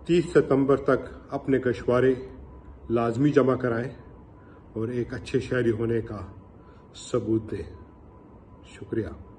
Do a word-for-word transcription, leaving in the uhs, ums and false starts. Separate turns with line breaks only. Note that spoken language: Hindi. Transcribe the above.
तीस सितंबर तक अपने गशवारे लाजमी जमा कराएं और एक अच्छे शहरी होने का सबूत दें। शुक्रिया।